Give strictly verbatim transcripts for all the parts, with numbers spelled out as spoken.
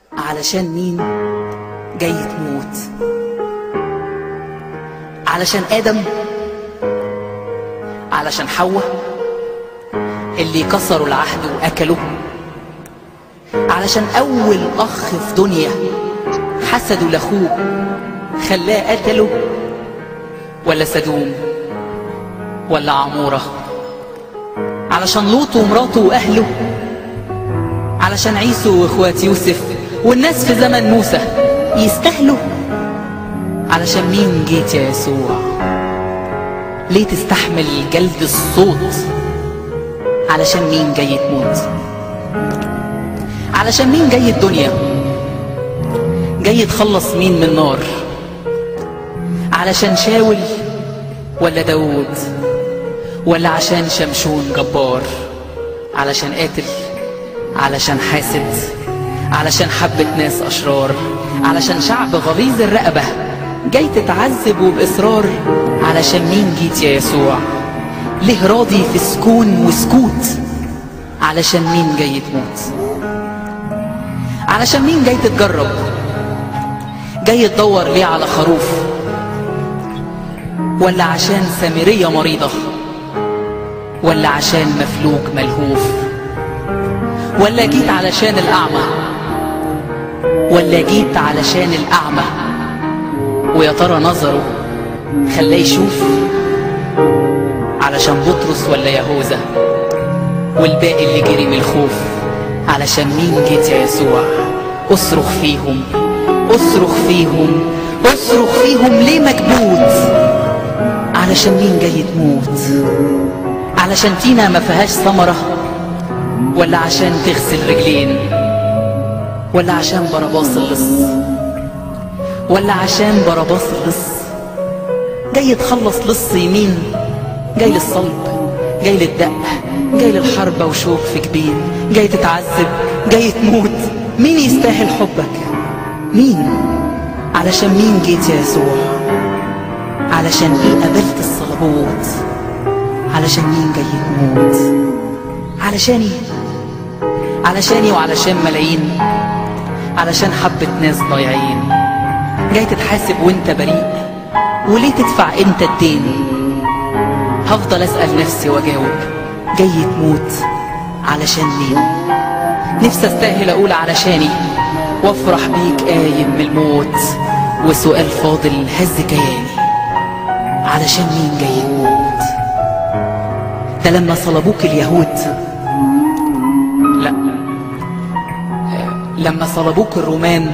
علشان مين جاي تموت؟ علشان آدم؟ علشان حواء اللي كسروا العهد وأكلوا؟ علشان أول أخ في دنيا حسدوا لأخوه خلاه قتله؟ ولا سدوم ولا عمورة؟ علشان لوط ومراته وأهله؟ علشان عيسو واخوات يوسف والناس في زمن موسى يستاهلوا؟ علشان مين جيت يا يسوع؟ ليه تستحمل جلد الصوت؟ علشان مين جاي تموت؟ علشان مين جاي الدنيا؟ جاي تخلص مين من النار؟ علشان شاول ولا داود؟ ولا عشان شمشون جبار؟ علشان قاتل؟ علشان حاسد؟ علشان حبة ناس أشرار؟ علشان شعب غليظ الرقبة جاي تتعذب وبإصرار؟ علشان مين جيت يا يسوع؟ ليه راضي في سكون وسكوت؟ علشان مين جاي تموت؟ علشان مين جاي تتجرب؟ جاي تدور ليه على خروف؟ ولا عشان سامرية مريضة؟ ولا عشان مفلوج ملهوف؟ ولا جيت علشان الأعمى؟ ولا جيت علشان الأعمى ويا ترى نظره خلاه يشوف؟ علشان بطرس ولا يهوذا والباقي اللي جري من الخوف؟ علشان مين جيت يا يسوع؟ اصرخ فيهم اصرخ فيهم اصرخ فيهم ليه مكبوت؟ علشان مين جاي تموت؟ علشان تينا ما فيهاش ثمرة؟ ولا عشان تغسل رجلين؟ ولا عشان باراباس اللص؟ ولا عشان باراباس اللص جاي تخلص لص يمين؟ جاي للصلب، جاي للدق، جاي للحربة وشوك في جبين، جاي تتعذب، جاي تموت. مين يستاهل حبك؟ مين؟ علشان مين جيت يا يسوع؟ علشان ايه قبلت الصلبوت؟ علشان مين جاي تموت؟ علشاني علشاني وعلشان ملايين؟ علشان حبة ناس ضايعين جاي تتحاسب وانت بريء؟ وليه تدفع انت الدين؟ هفضل اسأل نفسي واجاوب جاي تموت علشان مين؟ نفسي استاهل اقول علشاني وافرح بيك قايم من الموت، وسؤال فاضل هز كياني علشان مين جاي تموت؟ ده لما صلبوك اليهود؟ لا، لما صلبوك الرومان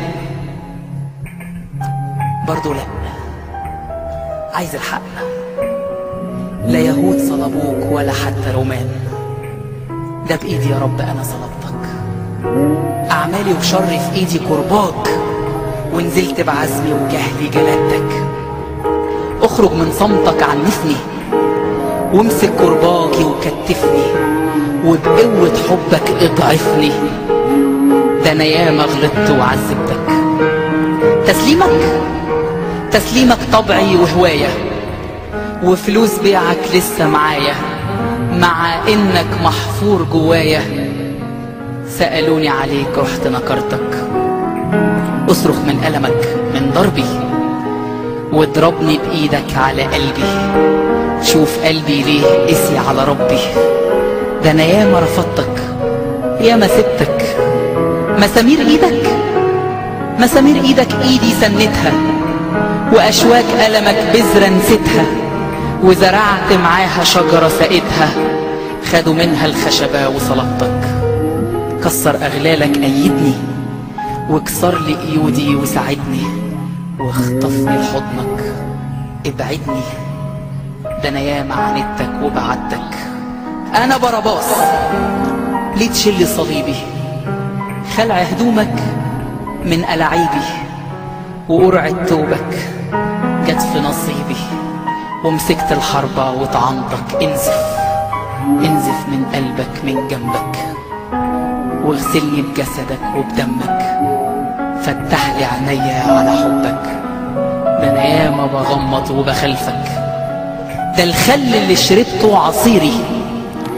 برضو لا. عايز الحق، لا يهود صلبوك ولا حتى رومان، ده بإيدي يا رب أنا صلبتك. أعمالي وشري في إيدي كرباك، ونزلت بعزمي وجهلي جلدتك. اخرج من صمتك عنفني، وامسك كرباجي وكتفني، وبقوة حبك اضعفني. ده أنا ياما غلطت وعذبتك. تسليمك تسليمك طبعي وهواية، وفلوس بيعك لسه معايا، مع انك محفور جوايا. سألوني عليك رحت نكرتك. اصرخ من ألمك من ضربي، واضربني بإيدك على قلبي. شوف قلبي ليه قسي على ربي. ده انا ياما رفضتك ياما سبتك. مسامير ايدك مسامير ايدك ايدي سنتها، واشواك ألمك بذرة نسيتها، وزرعت معاها شجرة سقيتها. خدوا منها الخشبة وصلبتك. كسر أغلالك أيدني، واكسر لي قيودي وساعدني، واخطفني لحضنك ابعدني. ده أنا ياما عاندتك وبعدتك. أنا باراباس ليه تشيل صليبي؟ خلع هدومك من ألاعيبي، وقرعة توبك جت في نصيبي. ومسكت الحربة وطعنتك. انزف انزف من قلبك من جنبك، واغسلني بجسدك وبدمك. فتح لي عينيا على حبك. ده انا ياما بغمض وبخلفك. ده الخل اللي شربته عصيري،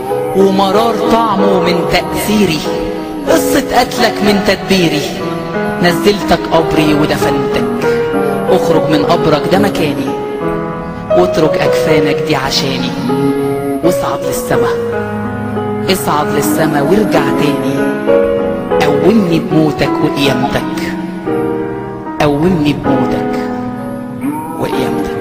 ومرار طعمه من تأثيري. قصة قتلك من تدبيري. نزلتك قبري ودفنتك، اخرج من قبرك ده مكاني، واترك اكفانك دي عشاني، واصعد للسما، اصعد للسما وارجع تاني، قومني بموتك وقيامتك، قومني بموتك وقيامتك.